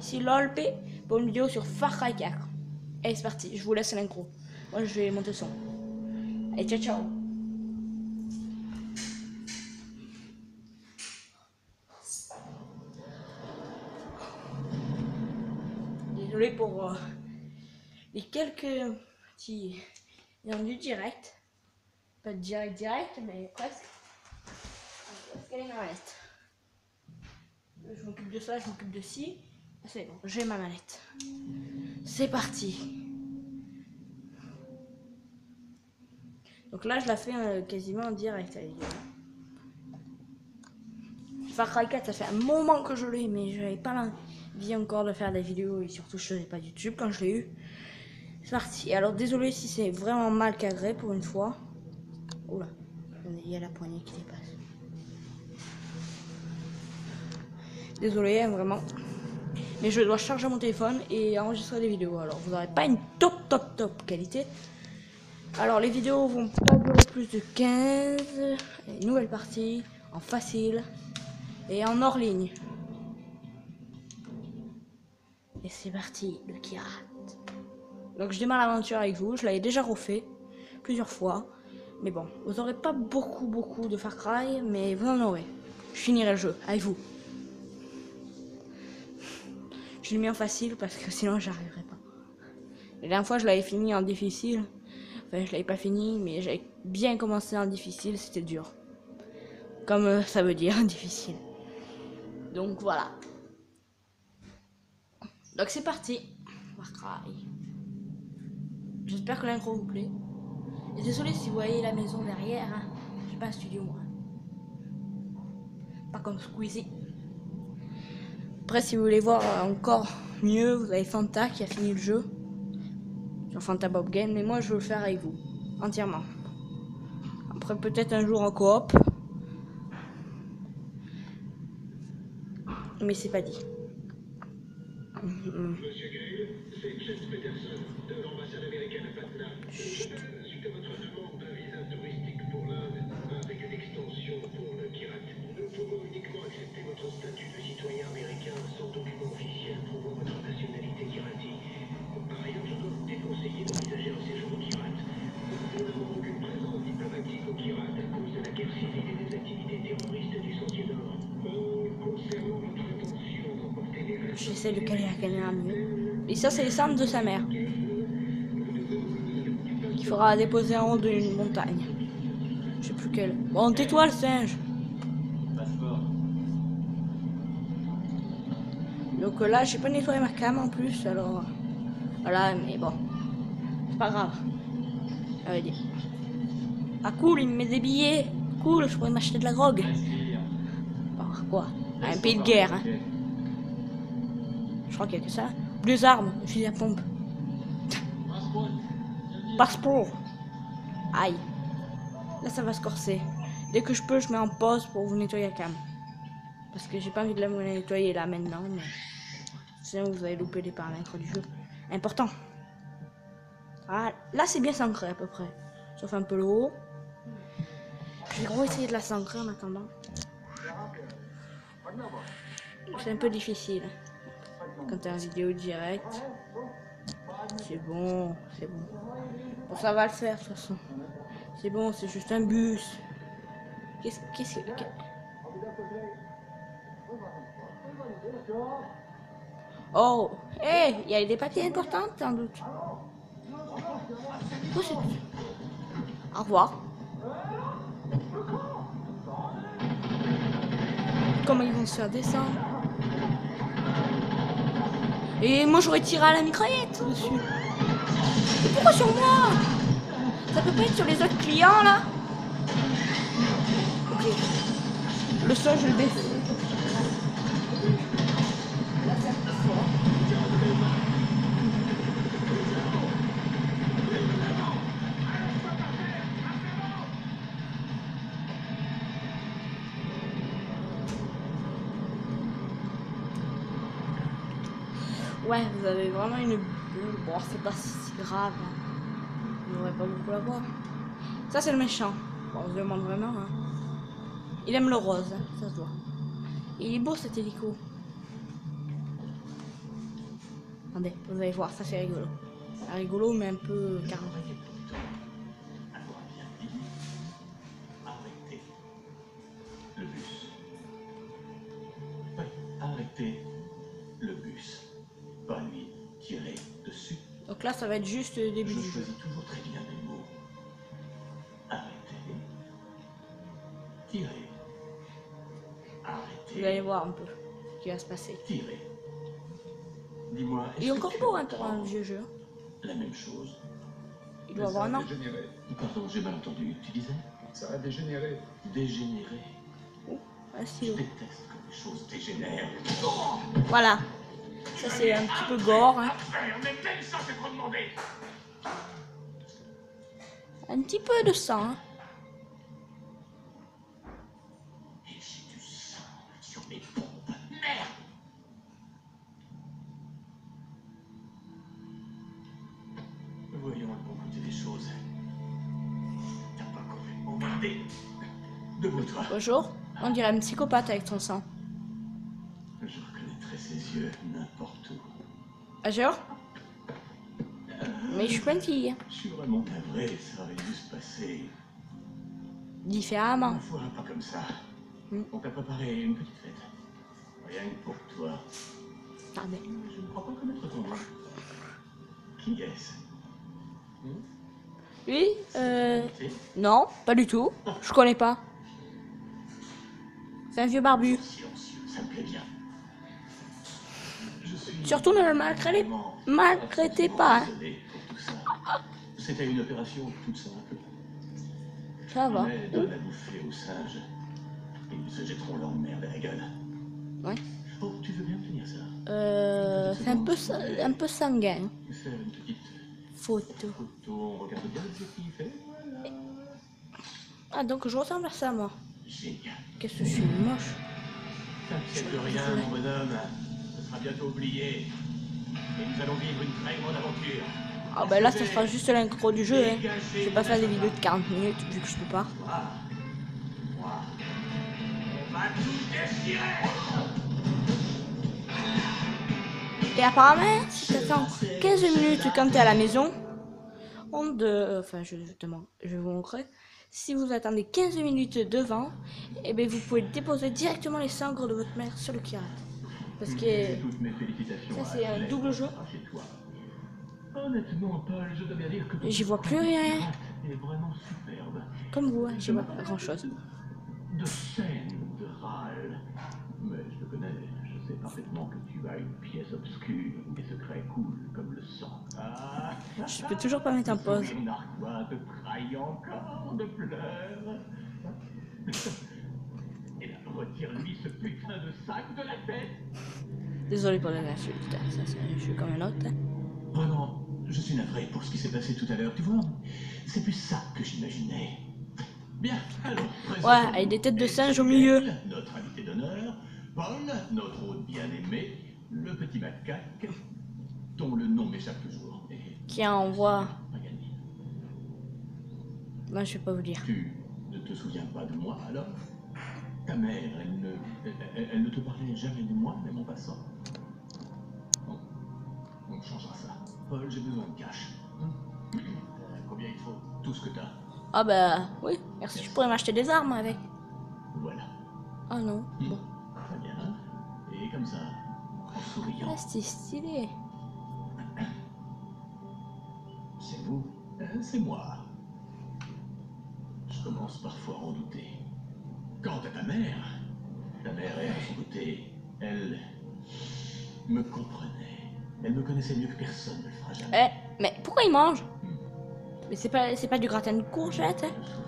ici LOLP pour une vidéo sur Far Cry 4. Allez, c'est parti, je vous laisse l'intro. Moi, je vais monter le son. Allez, ciao, ciao. Désolé pour les quelques petits du direct. Pas de direct, mais presque. Parce qu'elle est ma manette. Je m'occupe de ça, je m'occupe de ci. C'est bon, j'ai ma manette. C'est parti. Donc là, je la fais quasiment en direct. Far Cry 4, ça fait un moment que je l'ai, mais j'avais pas l'envie encore de faire des vidéos et surtout je faisais pas de YouTube quand je l'ai eu. C'est parti. Alors désolé si c'est vraiment mal cadré pour une fois. Oula, il y a la poignée qui dépasse. Désolé, hein, vraiment. Mais je dois charger mon téléphone et enregistrer des vidéos. Alors vous n'aurez pas une top qualité. Alors les vidéos vont pas durer plus de 15. Une nouvelle partie en facile et en hors ligne. Et c'est parti, le Kirat. Donc je démarre l'aventure avec vous. Je l'avais déjà refait plusieurs fois. Mais bon, vous n'aurez pas beaucoup de Far Cry, mais vous en aurez. Je finirai le jeu avec vous. Je l'ai mis en facile parce que sinon j'arriverai pas. La dernière fois je l'avais fini en difficile. Enfin je l'avais pas fini mais j'avais bien commencé en difficile, c'était dur. Comme ça veut dire difficile. Donc voilà. Donc c'est parti. Far Cry. J'espère que l'intro vous plaît. Et désolé si vous voyez la maison derrière. Hein. J'ai pas un studio moi. Pas comme Squeezie. Après si vous voulez voir encore mieux, vous avez Fanta qui a fini le jeu. Sur Fanta Bob Game, mais moi je veux le faire avec vous, entièrement. Après peut-être un jour en coop. Mais c'est pas dit. Monsieur Gale, c'est Chess Peterson de l'ambassade américaine à Patna. Suite à votre demande d'un visa touristique pour l'Inde, avec une extension pour le Kirat, nous pouvons uniquement accepter votre statut de citoyen américain sans document officiel prouvant votre nationalité kirati. Par ailleurs, je dois vous déconseiller d'envisager un séjour au Kirat. Nous n'avons aucune présence diplomatique au Kirat à cause de la guerre civile et des activités terroristes du Sentier d'Or. Concernant votre intention d'emporter des restes... J'essaie de caler la caméra mieux. Et ça c'est les cendres de sa mère. Qu'il faudra déposer en haut d'une montagne. Je sais plus quelle. Bon, tais-toi le singe. Donc là j'ai pas nettoyé ma cam en plus alors. Voilà mais bon. C'est pas grave. Ça veut dire. Ah cool, il me met des billets. Cool, je pourrais m'acheter de la drogue. Bon, quoi? Un pays de guerre. Hein. Je crois qu'il y a que ça. Deux armes, un fusil à pompe. Passeport. Aïe. Là ça va se corser. Dès que je peux, je mets en pause pour vous nettoyer la cam. Parce que j'ai pas envie de la nettoyer là maintenant. Mais... sinon vous allez louper les paramètres du jeu. Important. Ah, là c'est bien s'ancrer à peu près. Sauf un peu le haut. Je vais gros essayer de la s'ancrer en attendant. C'est un peu difficile. Quand t'es en vidéo direct. C'est bon, c'est bon. Bon, ça va le faire de toute façon. C'est bon, c'est juste un bus. Qu'est-ce que... Oh, hé, hey, il y a des papiers importants sans doute. Oh, c'est... Au revoir. Comment ils vont se faire descendre? Et moi j'aurais tiré à la mitraillette dessus. Et pourquoi sur moi? Ça peut pas être sur les autres clients là? Ok. Le sol je le baisse. Là c'est un peu fort. Ouais, vous avez vraiment une bulle. Bon, c'est pas si grave. Vous n'aurez pas beaucoup à voir. Ça, c'est le méchant. Bon, on se demande vraiment. Hein. Il aime le rose, hein, ça se voit. Et il est beau cet hélico. Attendez, vous allez voir, ça c'est rigolo. Rigolo, mais un peu carré. avoir bien dit, arrêtez le bus. Oui, arrêtez le bus. Pas lui tirer dessus. Donc là, ça va être juste le début Je du jeu. choisis toujours très bien mes mots. Arrêtez. Tirez. Arrêtez. Vous allez voir un peu ce qui va se passer. Tirez. Dis-moi, Il est encore beau hein, pour un vieux jeu. La même chose. Il doit avoir un an. Dégénéré. Pardon, j'ai mal entendu. Tu disais Ça a dégénéré. dégénéré. Un Je stylo. déteste quand les choses dégénèrent. Voilà. Ça c'est un petit peu gore. Hein. Mais même ça, c'est trop demandé. Un petit peu de sang. Hein. Et j'ai du sang sur mes pompes. Merde. Voyons le bon côté des choses. T'as pas complètement merdé. Debout-toi. Bonjour. On dirait un psychopathe avec son sang. Je reconnaîtrais ses yeux n'importe où. Ah genre mais je suis gentille. Hein. Je suis vraiment navré, ça aurait dû se passer. Différemment. Ma foi, pas comme ça. Hmm. On t'a préparé une petite fête. Rien que pour toi. Attendez. Je ne crois pas connaître ton nom. Qui est-ce? Lui T'es non, pas du tout. Je connais pas. C'est un vieux barbu. silencieux, ça me plaît bien. Je suis Surtout ne le maltraitez pas. Hein. désolé pour tout ça. C'était une opération toute simple. Ça va. Mais donne à bouffer aux singes. Et ils se jetteront leur merde à la gueule. Ouais. Oh, tu veux bien me tenir ça? C'est un peu sanguin. Faire une petite Photo. photo, on regarde bien ce qu'il fait. Voilà. Ah donc je ressemble à ça moi. Génial. Qu'est-ce que je suis moche. T'inquiète de rien, mon bonhomme. Ce sera bientôt oublié. Et nous allons vivre une très grande aventure. Ah bah là ça sera juste l'intro du jeu. Hein. Je vais pas faire des vidéos de 40 minutes vu que je peux pas. Moi, on va tout déchirer. Et apparemment, si t'attends 15 minutes quand t'es à la maison, enfin je vais vous montrer. Si vous attendez 15 minutes devant, et ben vous pouvez déposer directement les cendres de votre mère sur le pirate. Parce que Toutes mes félicitations. ça c'est un double jeu. Chez toi. Honnêtement, Paul, je dois bien dire que J'y vois plus rien. est vraiment superbe. Comme vous, hein, j'y vois pas grand chose. De scène, de râle. Mais je te connais, je sais parfaitement que tu as une pièce obscure où des secrets coulent comme le sang. Ah, Je peux toujours pas mettre en pause. sourire narquois te trahit encore de pleurs. Et là, retire-lui ce putain de sac de la tête. Désolé pour les insultes, ça c'est un jeu comme un autre. Hein. Vraiment, je suis navré pour ce qui s'est passé tout à l'heure, tu vois. C'est plus ça que j'imaginais. Bien, alors. Ouais, avec des têtes de singe au milieu. Notre invité d'honneur, Paul, notre hôte bien-aimé, le petit macaque, dont le nom m'échappe toujours. Et Qui envoie. pas gagné. Moi je vais pas vous dire. Tu ne te souviens pas de moi alors? Ta mère, elle ne te parlait jamais de moi, même en passant. Bon, on changera ça. Paul, j'ai besoin de cash. Combien il faut? Tout ce que t'as. Ah bah oui, merci, je pourrais m'acheter des armes avec. Voilà. Ah non, bon. Très bien. Et comme ça, en souriant. Ah c'est stylé. C'est vous? C'est moi. Je commence parfois à en douter. Quant à ta mère, elle, de son côté, elle me comprenait. Elle me connaissait mieux que personne ne le fera jamais. Mais pourquoi il mange? Mais c'est pas du gratin de courgettes, hein.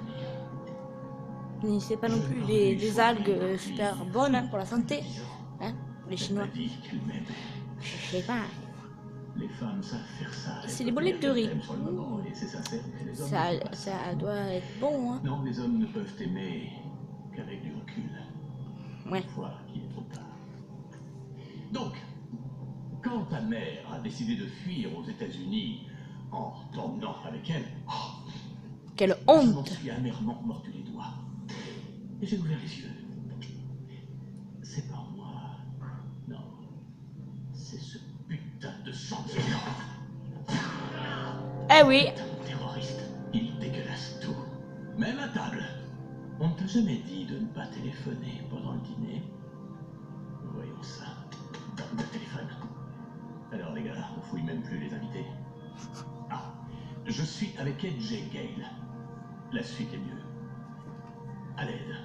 Mais c'est pas non plus des algues super bonnes hein, pour la santé. Hein, pour les Chinois. Elle m'a dit qu'elle m'aimait. Je sais pas. Les femmes savent faire ça. C'est des boulettes de riz. Sur le moment, et c'est sincère, mais les hommes Ça, ne font pas ça doit être bon, hein. Non, les hommes ne peuvent aimer qu'avec du recul. Ouais. Une fois qu'il est trop tard. Donc, quand ta mère a décidé de fuir aux États-Unis en t'emmenant avec elle, Quelle je m'en honte. suis amèrement mordu les doigts. Et j'ai ouvert les yeux. C'est pas moi. Non. C'est ce putain de sentinelle. Eh oui. Terroriste, il dégueulasse tout. Même à table. On ne t'a jamais dit de ne pas téléphoner pendant le dîner. Voyons ça. Donne le téléphone. Alors les gars, on fouille même plus les invités. Ah, je suis avec AJ Gale. La suite est mieux. À l'aide.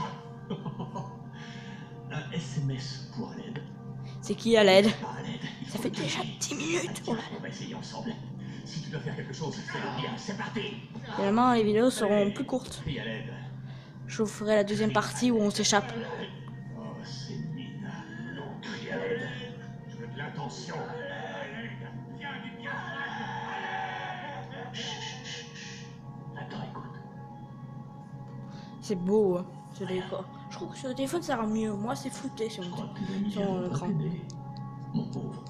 Un SMS pour à l'aide. C'est qui à l'aide? Pas à l'aide. Il Ça faut fait le déjà gagner. 10 minutes. Tiens, on va essayer ensemble. Si tu dois faire quelque chose, fais-le bien. C'est parti. Finalement, les vidéos seront plus courtes. Crie à l'aide. Je vous ferai la deuxième partie où on s'échappe. Oh, c'est mine. Non, crie à l'aide. Je veux de l'intention. Attends, écoute. C'est beau, hein, ce décor. Je trouve que sur le téléphone ça rend mieux. Moi, c'est flouté sur Je mon crois que tes amis sur viendront l'écran. t'aider, mon pauvre.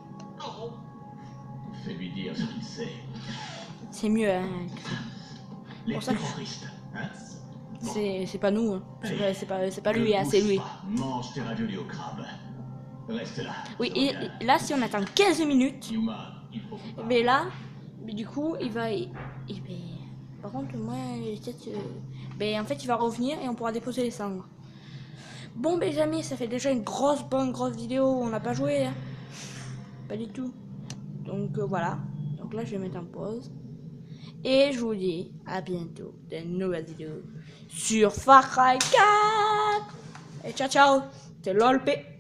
Fais-lui dire ce qu'il sait. C'est mieux, hein. Les Pour ça que- terroristes, hein? C'est pas nous, hein. C'est pas lui, hein, c'est lui. Mange tes raviolis au crabe. Reste là. Oui, je reviens. et là, si on attend 15 minutes, Yuma, il faut qu'on parle. mais là, mais du coup, par contre, moi, peut-être, en fait, il va revenir et on pourra déposer les cendres. Bon, les amis, ça fait déjà une bonne grosse vidéo. On n'a pas joué, hein. Pas du tout. Donc voilà. Donc là, je vais mettre en pause. Et je vous dis à bientôt dans une nouvelle vidéo sur Far Cry 4. Et ciao, ciao. C'est LOLP.